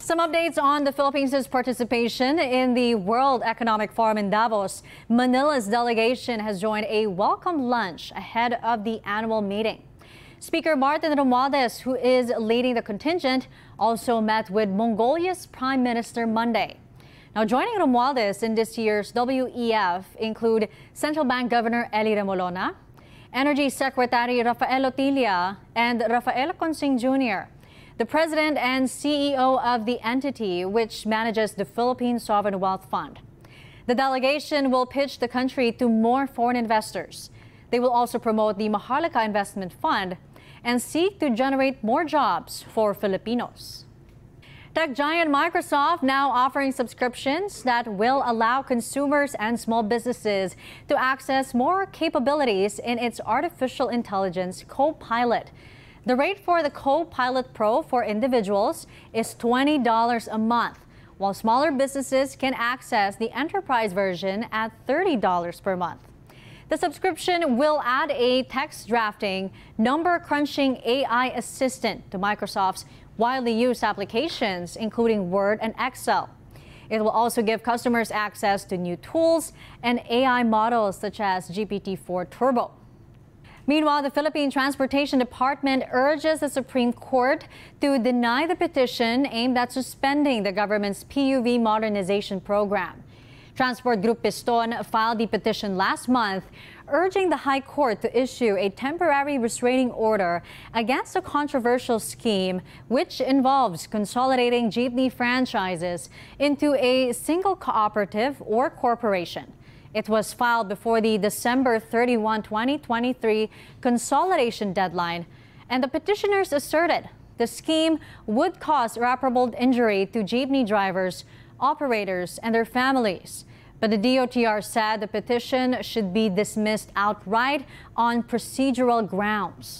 Some updates on the Philippines' participation in the World Economic Forum in Davos. Manila's delegation has joined a welcome lunch ahead of the annual meeting. Speaker Martin Romualdez, who is leading the contingent, also met with Mongolia's Prime Minister Monday. Now, joining Romualdez in this year's WEF include Central Bank Governor Eli Remolona, Energy Secretary Rafael Otilla, and Rafael Consing Jr., the president and CEO of the entity which manages the Philippine Sovereign Wealth Fund. The delegation will pitch the country to more foreign investors. They will also promote the Maharlika Investment Fund and seek to generate more jobs for Filipinos. Tech giant Microsoft now offering subscriptions that will allow consumers and small businesses to access more capabilities in its artificial intelligence Copilot. The rate for the Copilot Pro for individuals is $20 a month, while smaller businesses can access the enterprise version at $30 per month. The subscription will add a text drafting, number crunching AI assistant to Microsoft's widely used applications, including Word and Excel. It will also give customers access to new tools and AI models such as GPT-4 Turbo. Meanwhile, the Philippine Transportation Department urges the Supreme Court to deny the petition aimed at suspending the government's PUV modernization program. Transport Group Piston filed the petition last month, urging the High Court to issue a temporary restraining order against a controversial scheme which involves consolidating jeepney franchises into a single cooperative or corporation. It was filed before the December 31, 2023 consolidation deadline, and the petitioners asserted the scheme would cause irreparable injury to jeepney drivers, operators, and their families. But the DOTR said the petition should be dismissed outright on procedural grounds.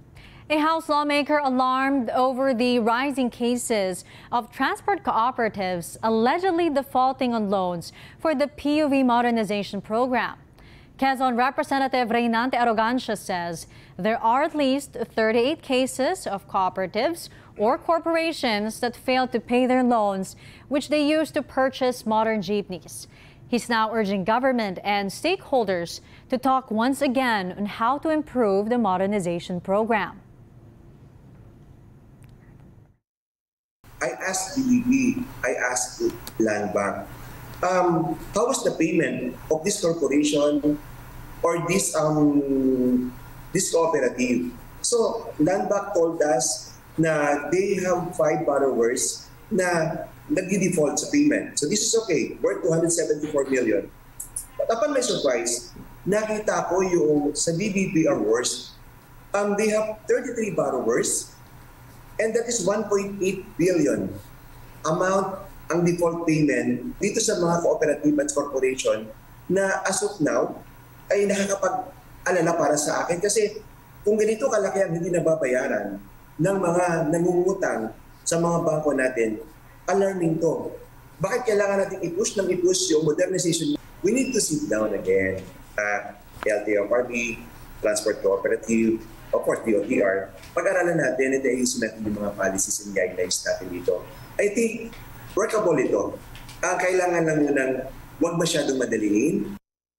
A House lawmaker alarmed over the rising cases of transport cooperatives allegedly defaulting on loans for the PUV modernization program. Quezon Representative Reynante Arrogancia says there are at least 38 cases of cooperatives or corporations that failed to pay their loans, which they used to purchase modern jeepneys. He's now urging government and stakeholders to talk once again on how to improve the modernization program. I asked DBP, I asked Land Bank, how was the payment of this corporation or this cooperative? So Land Bank told us na they have 5 borrowers na nagdi-default sa payment. So this is okay, worth 274 million. But upon my surprise, nakita ko yung sa DBP awards, they have 33 borrowers, and that is 1.8 billion amount ang default payment dito sa mga cooperative at corporation na as of now ay nakakapag-alala para sa akin. Kasi kung ganito kalaki ang hindi nababayaran ng mga nangungutang sa mga bangko natin, alarming to. Bakit kailangan natin i-push yung modernization? We need to sit down again. LTFRB, Transport Cooperative, of course, DOTR, pag-aralan natin at ayusin natin yung mga policies and guidelines natin dito. I think workable ito. Kailangan lang munang huwag masyadong madaliin.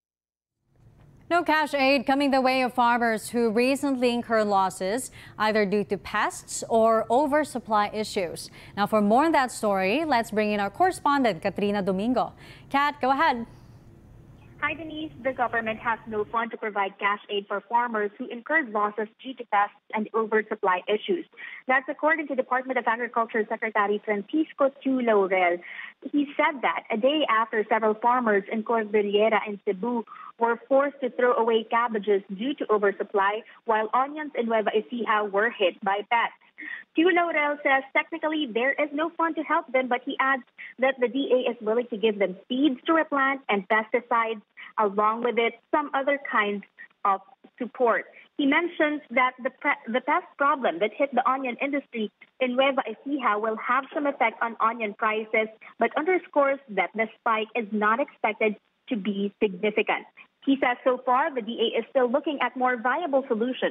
No cash aid coming the way of farmers who recently incurred losses, either due to pests or oversupply issues. Now, for more on that story, let's bring in our correspondent, Katrina Domingo. Kat, go ahead. Hi, Denise. The government has no fund to provide cash aid for farmers who incurred losses due to pests and oversupply issues. That's according to Department of Agriculture Secretary Francisco Chu Laurel. He said that a day after several farmers in Cordillera and Cebu were forced to throw away cabbages due to oversupply, while onions in Nueva Ecija were hit by pests. Chu Laurel says technically there is no fund to help them, but he adds that the DA is willing to give them seeds to replant and pesticides, along with it some other kinds of support. He mentions that the pest problem that hit the onion industry in Nueva Ecija will have some effect on onion prices, but underscores that the spike is not expected to be significant. He says so far the DA is still looking at more viable solutions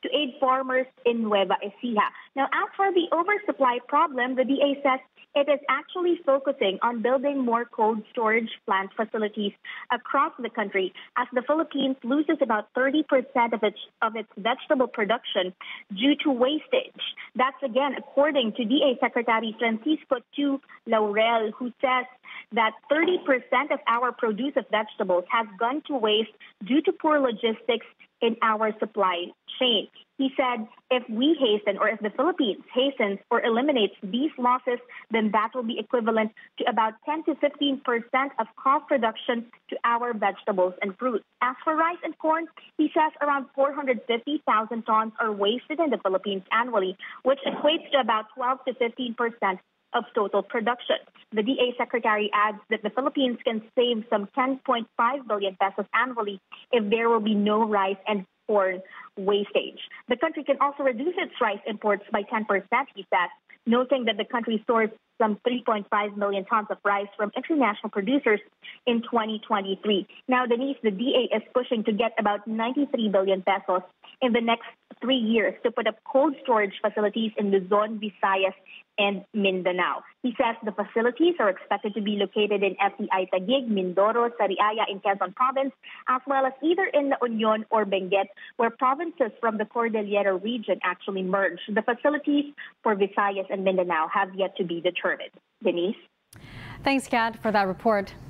to aid farmers in Nueva Ecija. Now, as for the oversupply problem, the DA says it is actually focusing on building more cold storage plant facilities across the country as the Philippines loses about 30% of its vegetable production due to wastage. That's again according to DA Secretary Francisco Tu Laurel, who says that 30% of our produce of vegetables has gone to waste due to poor logistics in our supply chain. He said if we hasten, or if the Philippines hastens or eliminates these losses, then that will be equivalent to about 10 to 15% of cost reduction to our vegetables and fruits. As for rice and corn, he says around 450,000 tons are wasted in the Philippines annually, which equates to about 12 to 15% of total production. The DA Secretary adds that the Philippines can save some 10.5 billion pesos annually if there will be no rice and corn wastage. The country can also reduce its rice imports by 10%, he said, noting that the country sourced some 3.5 million tons of rice from international producers in 2023. Now, Denise, the DA is pushing to get about 93 billion pesos in the next 3 years to put up cold storage facilities in Luzon, Visayas, and Mindanao. He says the facilities are expected to be located in FCI Taguig, Mindoro, Sariaya in Quezon Province, as well as either in La Union or Benguet, where provinces from the Cordillera region actually merge. The facilities for Visayas and Mindanao have yet to be determined. Denise? Thanks, Kat, for that report.